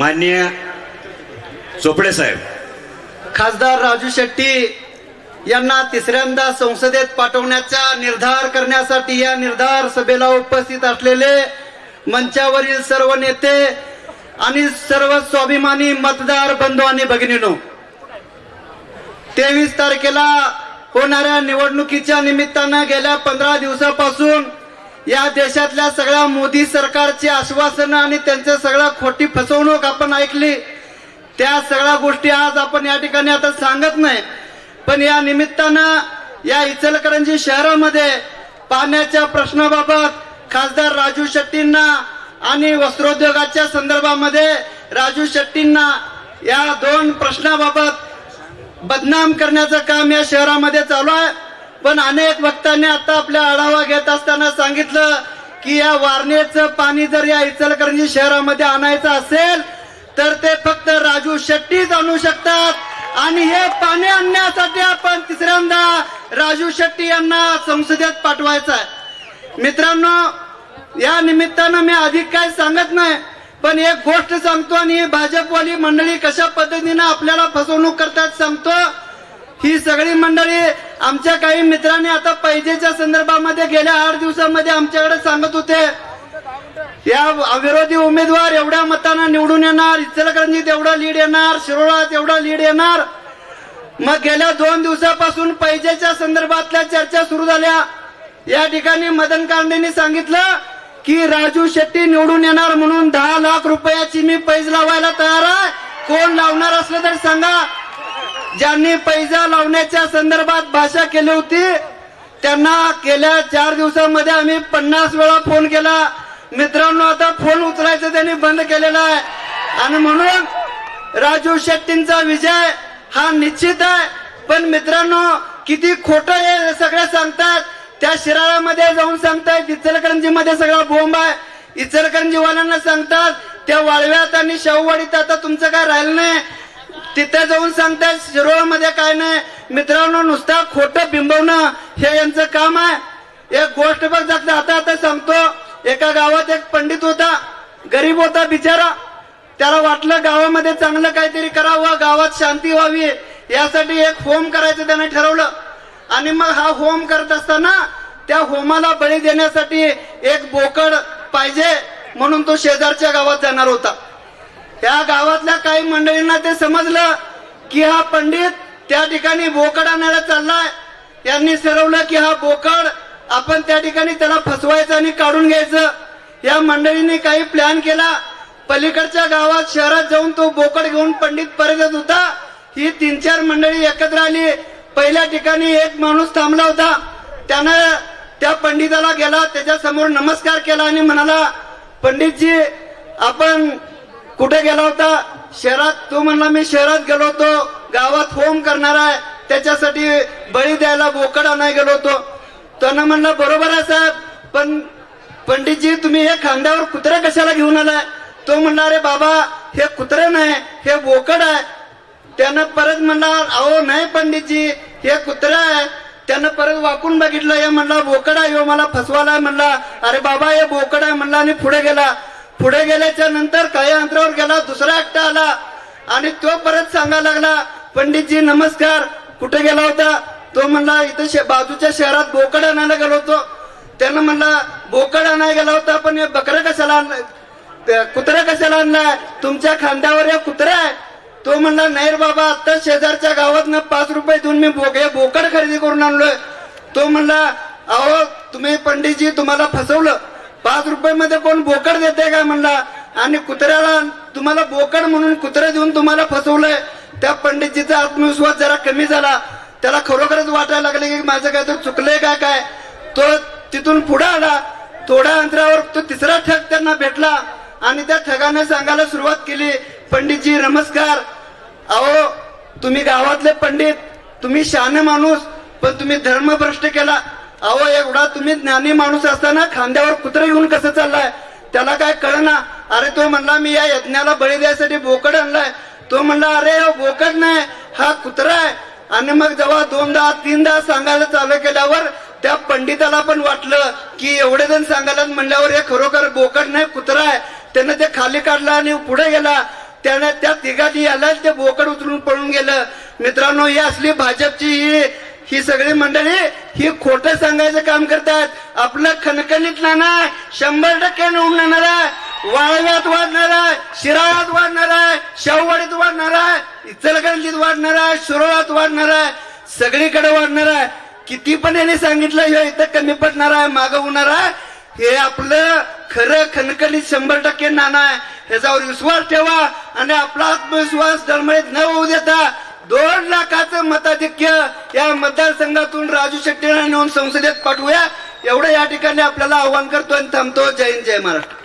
माननीय चोपडे साहेब, खासदार राजू शेट्टी यांना तिसऱ्यांदा संसदेत पाठवण्याचा निर्धार करण्यासाठी या निर्धार सभेला उपस्थित असलेले मंचावरील सर्व नेते आणि सर्व स्वाभिमानी मतदार बंधू आणि भगिनींनो, 23 तारखेला होणाऱ्या निवडणुकीच्या निमित्तानं गेल्या 15 दिवसापासून या देशातल्या सगळ्या मोदी सरकारची आश्वासनं आणि त्यांचं सगळं खोटी फसवणूक आपण ऐकली। त्या सगळ्या गोष्टी आज आपण या ठिकाणी आता सांगत नाही, पण या निमित्तानं या इचलकरंजी शहरामध्ये पाण्याच्या प्रश्नाबाबत खासदार राजू शेट्टींना आणि वस्त्रोद्योगाच्या संदर्भामध्ये राजू शेट्टींना या 2 प्रश्नाबाबत बदनाम करण्याचं काम या शहरामध्ये चालू आहे। पण अनेक वक्त्यांनी आता आपल्या आढावा घेत असताना सांगितलं की या वारणेचं पाणी जर या इचलकरंजी शहरामध्ये आणायचं असेल तर ते फक्त राजू शेट्टीच आणू शकतात आणि हे पाणी आणण्यासाठी आपण तिसऱ्यांदा राजू शेट्टी यांना संसदेत पाठवायचं आहे। मित्रांनो, या निमित्तानं मी अधिक काय सांगत नाही, पण एक गोष्ट सांगतो आणि भाजपवाली मंडळी कशा पद्धतीने आपल्याला फसवणूक करतात सांगतो। ही सगळी मंडळी आमच्या काही मित्रांनी आता पैजेच्या संदर्भामध्ये गेल्या 8 दिवसामध्ये आमच्याकडे सांगत होते या विरोधी उमेदवार एवढ्या मतांना निवडून येणार, इचलकरंजीत एवढा लीड येणार, शिरोळात एवढा लीड येणार। मग गेल्या 2 दिवसापासून पैजेच्या संदर्भातल्या चर्चा सुरू झाल्या। या ठिकाणी मदन कांडेंनी सांगितलं की राजू शेट्टी निवडून येणार म्हणून 10 लाख रुपयाची मी पैज लावायला तयार आहे, कोण लावणार असलं तर सांगा। ज्यांनी पैजा लावण्याच्या संदर्भात भाषा केली होती त्यांना गेल्या 4 दिवसामध्ये आम्ही 50 वेळा फोन केला। मित्रांनो, आता फोन उचलायचं त्यांनी बंद केलेला आहे आणि म्हणून राजू शेट्टींचा विजय हा निश्चित आहे। पण मित्रांनो, किती खोटं हे सगळे सांगतात, त्या शिराळ्यामध्ये जाऊन सांगतायत इचलकरंजीमध्ये सगळा बोंब आहे, इचलकरंजीवाल्यांना सांगतात त्या वाळव्यात आणि शाहूवाडीत आता तुमचं काय राहिलं नाही, तिथे जाऊन सांगतायत शिरोळमध्ये काय नाही। मित्रांनो, नुसता खोटं बिंबवणं हे यांचं काम आहे। एक गोष्ट बघ जाता आता सांगतो, एका गावात एक पंडित होता, गरीब होता बिचारा, त्याला वाटलं गावामध्ये चांगलं काहीतरी करावं, गावात शांती व्हावी, यासाठी एक होम करायचं त्याने ठरवलं। आणि मग हा होम करत असताना त्या होमाला बळी देण्यासाठी एक बोकड पाहिजे म्हणून तो शेजारच्या गावात जाणार होता। त्या गावातल्या काही मंडळींना ते समजलं की हा पंडित त्या ठिकाणी बोकड आणायला चाललाय। यांनी ठरवलं की हा बोकड आपण त्या ठिकाणी त्याला फसवायचं आणि काढून घ्यायचं। या मंडळींनी काही प्लॅन केला, पलीकडच्या गावात शहरात जाऊन तो बोकड घेऊन पंडित परत येत होता। ही 3-4 मंडळी एकत्र आली। पहिल्या ठिकाणी एक माणूस थांबला होता, त्यानं त्या पंडिताला गेला, त्याच्या समोर नमस्कार केला आणि म्हणाला, पंडितजी आपण कुठे गेला होता? शहरात। तो म्हणला, मी शहरात गेलो होतो, गावात होम करणार आहे, त्याच्यासाठी बळी द्यायला बोकड आणायला गेलो होतो। त्यानं म्हणला, बरोबर आहे साहेब, पण पंडितजी तुम्ही हे खांद्यावर कुत्रा कशाला घेऊन आलाय? तो म्हणला, अरे बाबा हे कुत्रे नाही, हे बोकड आहे। त्यानं परत म्हणला, अहो नाही पंडितजी हे कुत्रा आहे। त्यानं परत वाकून बघितलं, हे म्हणला बोकड आहे, हो मला फसवायला म्हणला, अरे बाबा हे बोकड आहे म्हणला आणि पुढे गेला। पुढे गेल्याच्या नंतर काही अंतरावर गेला, दुसरा एकटा आला आणि तो परत सांगायला लागला, पंडितजी नमस्कार, कुठे गेला होता? तो म्हणला, इथं बाजूच्या शहरात बोकड आणायला गेलो होतो। त्यानं म्हणला, बोकड आणायला गेला होता, पण हे बकरं कशाला आणलं, कुत्रा कशाला आणलाय? तुमच्या खांद्यावर हे कुत्रा आहे। तो म्हणला, नाही रे बाबा, आता शेजारच्या गावातनं 5 रुपये देऊन मी बोकड खरेदी करून आणलोय। तो म्हणला, अहो तुम्ही पंडितजी तुम्हाला फसवलं, 5 रुपये मध्ये कोण बोकड देते का म्हणला, आणि कुत्र्याला तुम्हाला बोकड म्हणून कुत्रे देऊन तुम्हाला फसवलंय। त्या पंडितजीचा आत्मविश्वास जरा कमी झाला, त्याला खरोखरच वाटायला लागले की माझं काहीतरी चुकलंय काय। तो तिथून पुढे आला, थोड्या अंतरावर तो तिसरा ठग त्यांना भेटला आणि त्या ठगाने सांगायला सुरुवात केली, पंडितजी नमस्कार, अहो तुम्ही गावातले पंडित, तुम्ही शहाणे माणूस, पण तुम्ही धर्म भ्रष्ट केला। अहो एवढा तुम्ही ज्ञानी माणूस असताना खांद्यावर कुत्रे घेऊन कसं चाललाय? त्याला काय कळना। अरे तो म्हणला, मी या यज्ञाला बळी द्यायसाठी बोकड आणलाय। तो म्हणला, अरे बोकड नाही, हा कुत्रा आहे। आणि मग जेव्हा 2दा-3दा सांगायला चालू केल्यावर त्या पंडिताला पण वाटलं की एवढे जण सांगायला म्हणल्यावर हे खरोखर बोकड नाही कुत्रा आहे। त्यानं ते खाली काढला आणि पुढे गेला। त्याने त्या तिघांनी याला ते बोकड उचलून पळून गेलं. मित्रांनो, ही असली भाजपची ही सगळी मंडळी ही खोटं सांगायचं काम करतात. आपलं खणखणीत नाना 100% निवडून येणार आहे, वाळव्यात वाढणार आहे, शिराळ्यात वाढणार आहे, शाहूवाडीत वाढणार आहे, इचलकरंजीत वाढणार आहे, शिरोळात वाढणार आहे, सगळीकडे वाढणार आहे. किती पण यांनी सांगितलं हे इथं कमी पडणार आहे, मागं होणार आहे, हे आपलं खरं खणखणीत 100% नाना आहे. ह्याच्यावर विश्वास ठेवा आणि आपला आत्मविश्वास डळमळीत न होऊ देता 2 लाखाचं मताधिक्य या मतदारसंघातून राजू शेट्टीला नेऊन संसदेत पाठवूया, एवढं या ठिकाणी आपल्याला आव्हान करतो आणि थांबतो. जय हिंद, जय महाराष्ट्र.